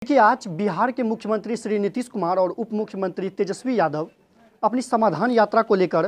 देखिए, आज बिहार के मुख्यमंत्री श्री नीतीश कुमार और उप मुख्यमंत्री तेजस्वी यादव अपनी समाधान यात्रा को लेकर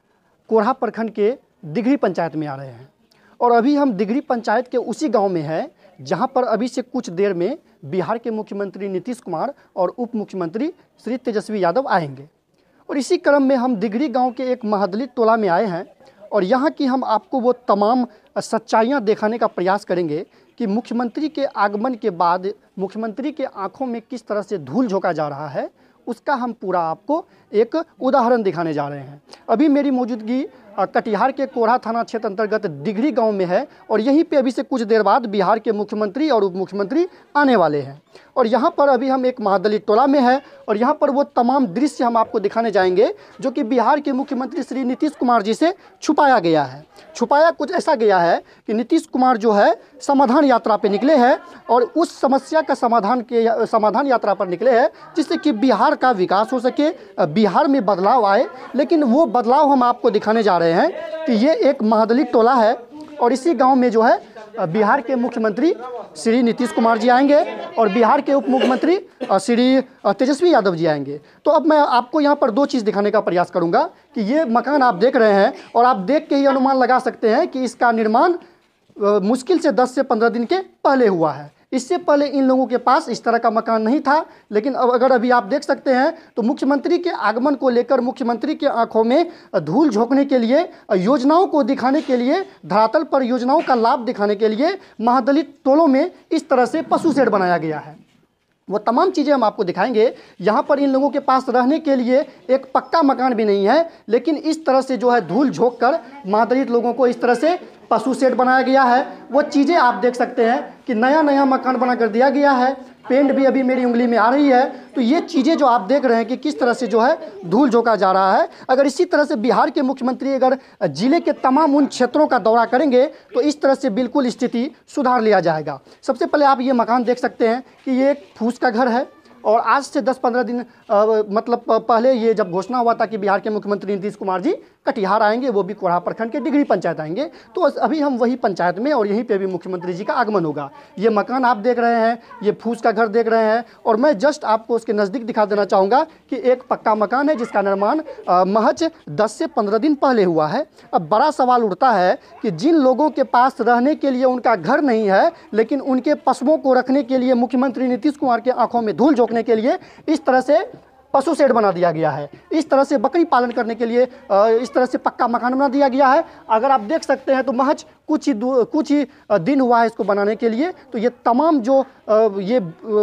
कोरहा प्रखंड के दिघरी पंचायत में आ रहे हैं। और अभी हम दिघरी पंचायत के उसी गांव में हैं जहां पर अभी से कुछ देर में बिहार के मुख्यमंत्री नीतीश कुमार और उप मुख्यमंत्री श्री तेजस्वी यादव आएंगे। और इसी क्रम में हम दिघरी गांव के एक महादलित टोला में आए हैं और यहाँ की हम आपको वो तमाम सच्चाइयाँ दिखाने का प्रयास करेंगे कि मुख्यमंत्री के आगमन के बाद मुख्यमंत्री के आंखों में किस तरह से धूल झोंका जा रहा है, उसका हम पूरा आपको एक उदाहरण दिखाने जा रहे हैं। अभी मेरी मौजूदगी कटिहार के कोरहा थाना क्षेत्र अंतर्गत दिघरी गांव में है और यहीं पे अभी से कुछ देर बाद बिहार के मुख्यमंत्री और उप मुख्यमंत्री आने वाले हैं। और यहाँ पर अभी हम एक महादलित टोला में है और यहाँ पर वो तमाम दृश्य हम आपको दिखाने जाएंगे जो कि बिहार के मुख्यमंत्री श्री नीतीश कुमार जी से छुपाया गया है। छुपाया कुछ ऐसा गया है कि नीतीश कुमार जो है समाधान यात्रा पे निकले हैं और उस समस्या का समाधान यात्रा पर निकले हैं जिससे कि बिहार का विकास हो सके, बिहार में बदलाव आए। लेकिन वो बदलाव हम आपको दिखाने जा रहे हैं कि ये एक महादलित टोला है और इसी गांव में जो है बिहार के मुख्यमंत्री श्री नीतीश कुमार जी आएंगे और बिहार के उप मुख्यमंत्री श्री तेजस्वी यादव जी आएंगे। तो अब मैं आपको यहाँ पर दो चीज़ दिखाने का प्रयास करूँगा कि ये मकान आप देख रहे हैं और आप देख के ही अनुमान लगा सकते हैं कि इसका निर्माण मुश्किल से 10 से 15 दिन के पहले हुआ है। इससे पहले इन लोगों के पास इस तरह का मकान नहीं था। लेकिन अब अगर अभी आप देख सकते हैं तो मुख्यमंत्री के आगमन को लेकर मुख्यमंत्री के आंखों में धूल झोंकने के लिए, योजनाओं को दिखाने के लिए, धरातल पर योजनाओं का लाभ दिखाने के लिए महादलित टोलों में इस तरह से पशु शेड बनाया गया है। वो तमाम चीज़ें हम आपको दिखाएंगे। यहाँ पर इन लोगों के पास रहने के लिए एक पक्का मकान भी नहीं है, लेकिन इस तरह से जो है धूल झोंक कर महादलित लोगों को इस तरह से पशु शेड बनाया गया है। वो चीज़ें आप देख सकते हैं कि नया मकान बना कर दिया गया है। पेंट भी अभी मेरी उंगली में आ रही है। तो ये चीज़ें जो आप देख रहे हैं कि किस तरह से जो है धूल झोंका जा रहा है। अगर इसी तरह से बिहार के मुख्यमंत्री अगर जिले के तमाम उन क्षेत्रों का दौरा करेंगे तो इस तरह से बिल्कुल स्थिति सुधार लिया जाएगा। सबसे पहले आप ये मकान देख सकते हैं कि ये एक फूस का घर है और आज से 10-15 दिन मतलब पहले ये जब घोषणा हुआ था कि बिहार के मुख्यमंत्री नीतीश कुमार जी कटिहार आएंगे, वो भी कोरहा प्रखंड के दिघरी पंचायत आएंगे, तो अभी हम वही पंचायत में और यहीं पे भी मुख्यमंत्री जी का आगमन होगा। ये मकान आप देख रहे हैं, ये फूस का घर देख रहे हैं और मैं जस्ट आपको उसके नज़दीक दिखा देना चाहूँगा कि एक पक्का मकान है जिसका निर्माण महज 10 से 15 दिन पहले हुआ है। अब बड़ा सवाल उठता है कि जिन लोगों के पास रहने के लिए उनका घर नहीं है, लेकिन उनके पशुओं को रखने के लिए मुख्यमंत्री नीतीश कुमार के आंखों में धूल झोंकने के लिए इस तरह से पशु शेड बना दिया गया है, इस तरह से बकरी पालन करने के लिए इस तरह से पक्का मकान बना दिया गया है। अगर आप देख सकते हैं तो महज कुछ ही दिन हुआ है इसको बनाने के लिए। तो ये तमाम जो ये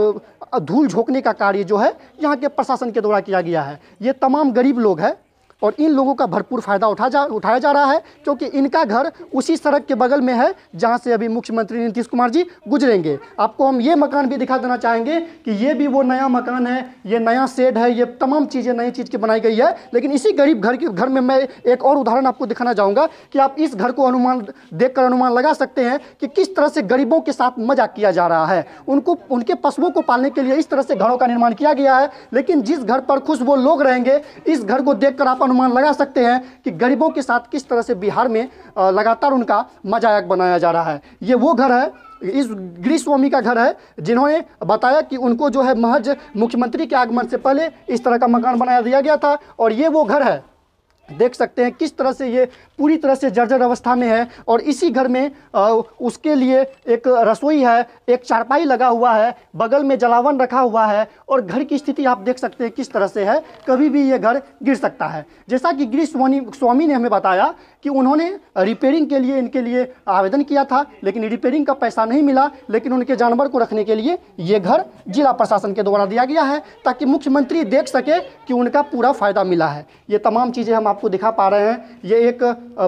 धूल झोंकने का कार्य जो है यहाँ के प्रशासन के द्वारा किया गया है। ये तमाम गरीब लोग हैं और इन लोगों का भरपूर फ़ायदा उठाया जा रहा है क्योंकि इनका घर उसी सड़क के बगल में है जहां से अभी मुख्यमंत्री नीतीश कुमार जी गुजरेंगे। आपको हम ये मकान भी दिखा देना चाहेंगे कि ये भी वो नया मकान है, ये नया शेड है, ये तमाम चीज़ें नई चीज़ की बनाई गई है। लेकिन इसी गरीब घर में मैं एक और उदाहरण आपको दिखाना चाहूँगा कि आप इस घर को देखकर अनुमान लगा सकते हैं कि किस तरह से गरीबों के साथ मजाक किया जा रहा है। उनके पशुओं को पालने के लिए इस तरह से घरों का निर्माण किया गया है, लेकिन जिस घर पर खुश वो लोग रहेंगे, इस घर को देखकर आप अनुमान लगा सकते हैं कि गरीबों के साथ किस तरह से बिहार में लगातार उनका मजाक बनाया जा रहा है। ये वो घर है, इस गृहस्वामी का घर है जिन्होंने बताया कि उनको जो है महज मुख्यमंत्री के आगमन से पहले इस तरह का मकान बना दिया गया था। और ये वो घर है, देख सकते हैं किस तरह से ये पूरी तरह से जर्जर अवस्था में है। और इसी घर में उसके लिए एक रसोई है, एक चारपाई लगा हुआ है, बगल में जलावन रखा हुआ है और घर की स्थिति आप देख सकते हैं किस तरह से है, कभी भी ये घर गिर सकता है। जैसा कि गृह स्वामी ने हमें बताया कि उन्होंने रिपेयरिंग के लिए इनके लिए आवेदन किया था, लेकिन रिपेयरिंग का पैसा नहीं मिला। लेकिन उनके जानवर को रखने के लिए ये घर जिला प्रशासन के द्वारा दिया गया है ताकि मुख्यमंत्री देख सके कि उनका पूरा फ़ायदा मिला है। ये तमाम चीज़ें हम आपको दिखा पा रहे हैं। ये एक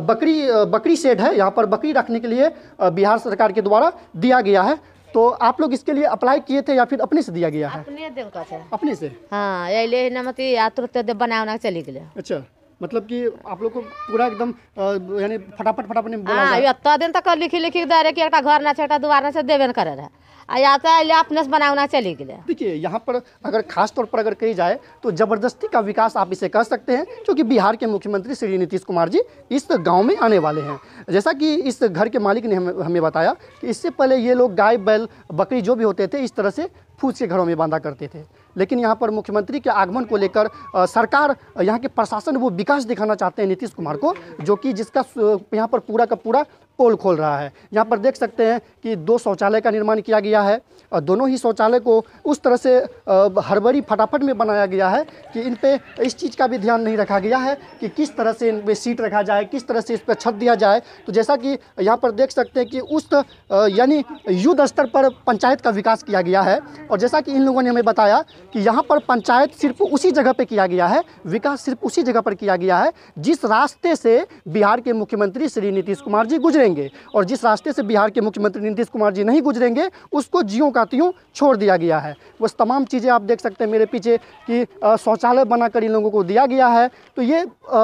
बकरी शेड है, यहाँ पर बकरी रखने के लिए बिहार सरकार के द्वारा दिया गया है। तो आप लोग इसके लिए अप्लाई किए थे या फिर अपने से दिया गया है? अपने से। हाँ, ये नमती तुरंत बना चली गए। अच्छा, मतलब कि आप लोग को पूरा एकदम यानी फटाफट ने बोला। हाँ, इतना दिन तक लिखी दे रहे कि एक घर ना छेटा द्वार ना से देवे न करे रहे। अपने से बनाना चली गए। देखिए, यहाँ पर अगर खास तौर पर अगर कही जाए तो ज़बरदस्ती का विकास आप इसे कह सकते हैं, क्योंकि बिहार के मुख्यमंत्री श्री नीतीश कुमार जी इस गांव में आने वाले हैं। जैसा कि इस घर के मालिक ने हमें बताया कि इससे पहले ये लोग गाय बैल बकरी जो भी होते थे इस तरह से फूस के घरों में बांधा करते थे। लेकिन यहाँ पर मुख्यमंत्री के आगमन को लेकर सरकार, यहाँ के प्रशासन वो विकास दिखाना चाहते हैं नीतीश कुमार को, जो कि जिसका यहाँ पर पूरा का पूरा पोल खोल रहा है। यहाँ पर देख सकते हैं कि 2 शौचालय का निर्माण किया गया है और दोनों ही शौचालय को उस तरह से हड़बड़ी फटाफट में बनाया गया है कि इन पे इस चीज़ का भी ध्यान नहीं रखा गया है कि किस तरह से इन पे सीट रखा जाए, किस तरह से इस पर छत दिया जाए। तो जैसा कि यहाँ पर देख सकते हैं कि उस यानी युद्ध स्तर पर पंचायत का विकास किया गया है। और जैसा कि इन लोगों ने हमें बताया कि यहाँ पर पंचायत सिर्फ उसी जगह पर किया गया है, विकास सिर्फ उसी जगह पर किया गया है जिस रास्ते से बिहार के मुख्यमंत्री श्री नीतीश कुमार जी गुजरेंगे, और जिस रास्ते से बिहार के मुख्यमंत्री नीतीश कुमार जी नहीं गुजरेंगे उसको ज्यों का त्यों छोड़ दिया गया है। बस तमाम चीज़ें आप देख सकते हैं मेरे पीछे कि शौचालय बनाकर इन लोगों को दिया गया है। तो ये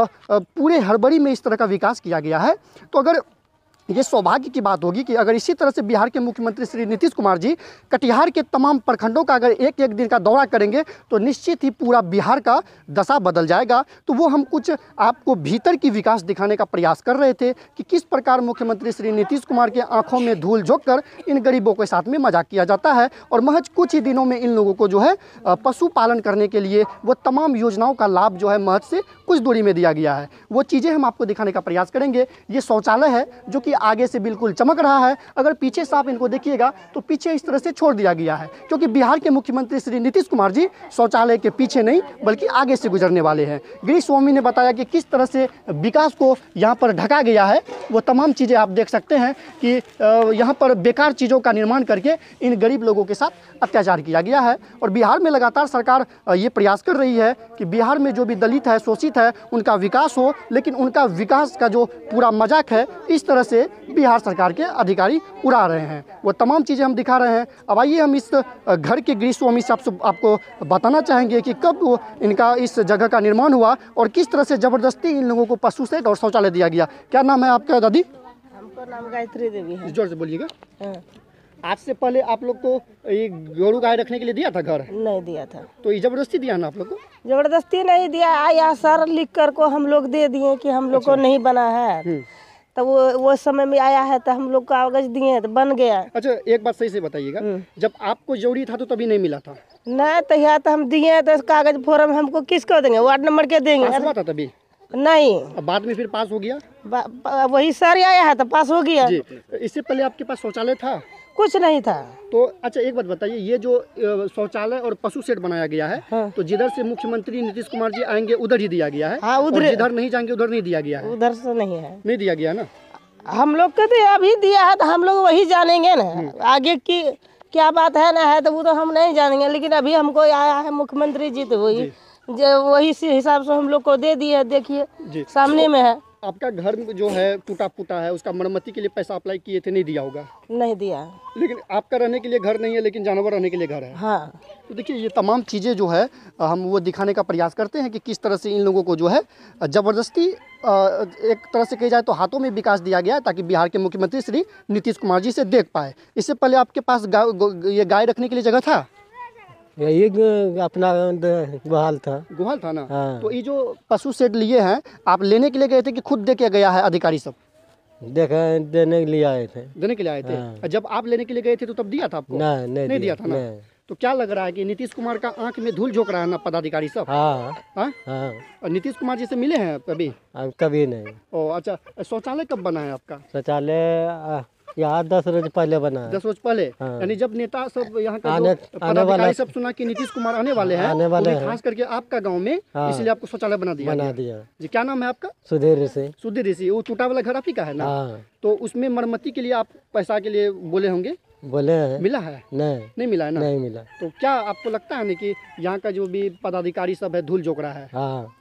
पूरे हड़बड़ी में इस तरह का विकास किया गया है। तो अगर ये सौभाग्य की बात होगी कि अगर इसी तरह से बिहार के मुख्यमंत्री श्री नीतीश कुमार जी कटिहार के तमाम प्रखंडों का अगर एक एक दिन का दौरा करेंगे तो निश्चित ही पूरा बिहार का दशा बदल जाएगा। तो वो हम कुछ आपको भीतर की विकास दिखाने का प्रयास कर रहे थे कि किस प्रकार मुख्यमंत्री श्री नीतीश कुमार के आंखों में धूल झोंककर इन गरीबों के साथ में मजाक किया जाता है। और महज कुछ ही दिनों में इन लोगों को जो है पशुपालन करने के लिए वो तमाम योजनाओं का लाभ जो है महज से कुछ दूरी में दिया गया है। वो चीज़ें हम आपको दिखाने का प्रयास करेंगे। ये शौचालय है जो कि आगे से बिल्कुल चमक रहा है। अगर पीछे से आप इनको देखिएगा तो पीछे इस तरह से छोड़ दिया गया है, क्योंकि बिहार के मुख्यमंत्री श्री नीतीश कुमार जी शौचालय के पीछे नहीं बल्कि आगे से गुजरने वाले हैं। गिरीश स्वामी ने बताया कि किस तरह से विकास को यहाँ पर ढका गया है। वो तमाम चीज़ें आप देख सकते हैं कि यहाँ पर बेकार चीज़ों का निर्माण करके इन गरीब लोगों के साथ अत्याचार किया गया है। और बिहार में लगातार सरकार ये प्रयास कर रही है कि बिहार में जो भी दलित है, शोषित है, उनका विकास हो, लेकिन उनका विकास का जो पूरा मजाक है इस तरह से बिहार सरकार के अधिकारी उड़ा रहे हैं। वो तमाम चीज़ें हम दिखा रहे हैं। अब आइए हम इस घर के गिरीश स्वामी से आपको बताना चाहेंगे कि कब वो इनका इस जगह का निर्माण हुआ और किस तरह से ज़बरदस्ती इन लोगों को पशु सेट और शौचालय दिया गया। क्या नाम है आपका दादी? हमको नाम गायत्री देवी है। जोर से बोलिएगा। आज से पहले आप लोग को ये गोरू गाय रखने के लिए दिया था घर? नहीं दिया था। तो ये जबरदस्ती दिया ना आप लोग को? जबरदस्ती नहीं दिया, आया सर लिख कर को हम लोग दे दिए कि हम लोग को नहीं बना है। तो वो समय में आया है तो हम लोग कागज दिए तो बन गया। अच्छा, एक बात सही से बताइएगा, जब आपको जरूरी था तो तभी नहीं मिला था? नहीं, तो यहाँ तो हम दिए तो कागज फॉर्म हमको किसको देंगे? वार्ड नंबर के देंगे? पास हुआ था तभी? नहीं। अब बाद में फिर पास हो गया? वही सर आया है तो पास हो गया जी। इससे पहले आपके पास शौचालय था? कुछ नहीं था। तो अच्छा एक बात बताइए, ये जो शौचालय और पशु शेड बनाया गया है, हाँ। तो जिधर से मुख्यमंत्री नीतीश कुमार जी आएंगे उधर ही दिया गया है? हाँ, उधर। और जिधर नहीं जाएंगे उधर नहीं दिया गया है? उधर से नहीं है। नहीं दिया गया ना? हम लोग को तो अभी दिया है तो हम लोग वही जानेंगे ना, आगे की क्या बात है ना है तो वो तो हम नहीं जानेंगे। लेकिन अभी हमको आया है मुख्यमंत्री जी तो वही हिसाब से हम लोग को दे दिए। देखिए सामने में है। आपका घर जो है टूटा फूटा है, उसका मरम्मती के लिए पैसा अप्लाई किए थे, नहीं दिया होगा? नहीं दिया। लेकिन आपका रहने के लिए घर नहीं है, लेकिन जानवर रहने के लिए घर है। हाँ। तो देखिए ये तमाम चीज़ें जो है हम वो दिखाने का प्रयास करते हैं कि किस तरह से इन लोगों को जो है ज़बरदस्ती एक तरह से कही जाए तो हाथों में विकास दिया गया है ताकि बिहार के मुख्यमंत्री श्री नीतीश कुमार जी से देख पाए। इससे पहले आपके पास ये गाय रखने के लिए जगह था? यही अपना गुहाल था। गुहाल था ना? हाँ। तो ये जो पशु शेड लिए हैं आप लेने के लिए गए थे कि खुद दे के गया है अधिकारी सब? देने के लिए आए थे। देने के लिए आए थे? हाँ। जब आप लेने के लिए गए थे तो तब दिया था आपको? नहीं दिया था ना? तो क्या लग रहा है कि नीतीश कुमार का आंख में धूल झोंक रहा है ना पदाधिकारी सब? हाँ। हाँ? हाँ। और नीतीश कुमार जी से मिले हैं कभी? कभी नहीं। ओ अच्छा, शौचालय कब बना है आपका? शौचालय यहाँ 10 रोज पहले बना है। 10 रोज पहले? हाँ। यानी जब नेता सब यहाँ का पदाधिकारी सब सुना कि नीतीश कुमार आने वाले हैं, खास करके आपका गांव में, इसलिए आपको शौचालय बना दिया जी। क्या नाम है आपका? सुधीर ऋषि। सुधीर ऋषि। वो टूटा वाला घर आप ही का है ना? हाँ। तो उसमें मरम्मती के लिए आप पैसा के लिए बोले होंगे? बोले हैं। मिला है? नहीं मिला है ना? नहीं मिला। तो क्या आपको लगता है ना कि यहाँ का जो भी पदाधिकारी सब है धूल झोंक रहा है?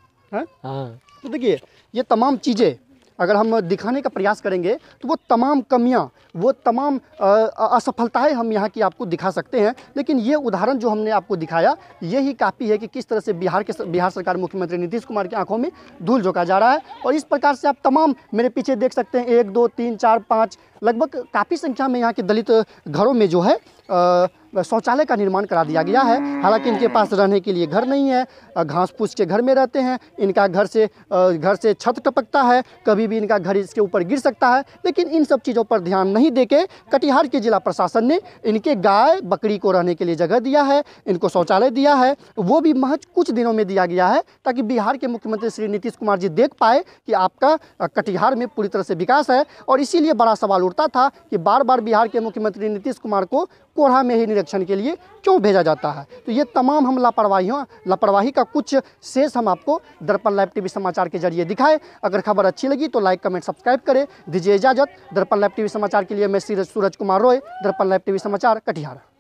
हाँ। तो देखिए ये तमाम चीज़ें अगर हम दिखाने का प्रयास करेंगे तो वो तमाम कमियां, वो तमाम असफलताएं हम यहाँ की आपको दिखा सकते हैं। लेकिन ये उदाहरण जो हमने आपको दिखाया यही काफ़ी है कि किस तरह से बिहार सरकार मुख्यमंत्री नीतीश कुमार की आंखों में धूल झोंका जा रहा है। और इस प्रकार से आप तमाम मेरे पीछे देख सकते हैं 1 2 3 4 5 लगभग काफ़ी संख्या में यहाँ के दलित घरों में जो है शौचालय का निर्माण करा दिया गया है। हालांकि इनके पास रहने के लिए घर नहीं है, घास फूस के घर में रहते हैं। इनका घर से छत टपकता है, कभी भी इनका घर इसके ऊपर गिर सकता है। लेकिन इन सब चीज़ों पर ध्यान नहीं देके कटिहार के जिला प्रशासन ने इनके गाय बकरी को रहने के लिए जगह दिया है, इनको शौचालय दिया है, वो भी महज कुछ दिनों में दिया गया है, ताकि बिहार के मुख्यमंत्री श्री नीतीश कुमार जी देख पाए कि आपका कटिहार में पूरी तरह से विकास है। और इसीलिए बड़ा सवाल उठता था कि बार बार बिहार के मुख्यमंत्री नीतीश कुमार को कोढ़ा में ही निरीक्षण के लिए क्यों भेजा जाता है। तो ये तमाम हम लापरवाही का कुछ शेष हम आपको दर्पण लाइव टीवी समाचार के जरिए दिखाए। अगर खबर अच्छी लगी तो लाइक कमेंट सब्सक्राइब करें। दीजिए इजाजत। दर्पण लाइव टीवी समाचार के लिए मैं सूरज कुमार रॉय, दर्पण लाइव टीवी समाचार, कटिहार।